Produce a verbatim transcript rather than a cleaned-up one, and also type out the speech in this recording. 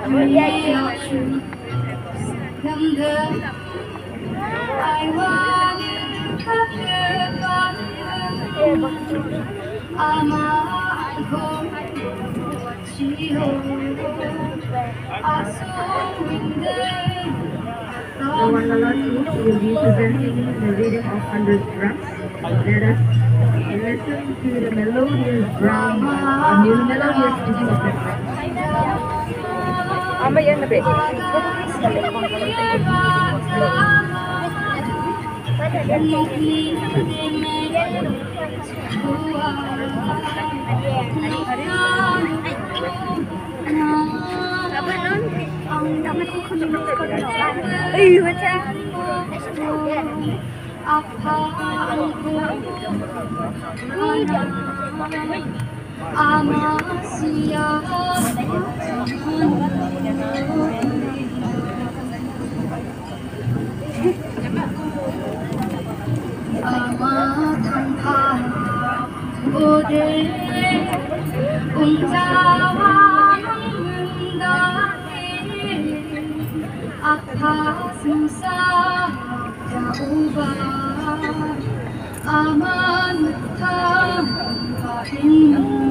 The one Lala Troupe will be presenting the rhythm of hundred drums. Let us listen to the melodious drum, a new melodious beating of the drum. Ama yan na be. Ay, macam. Apa semasa berubah aman tanpa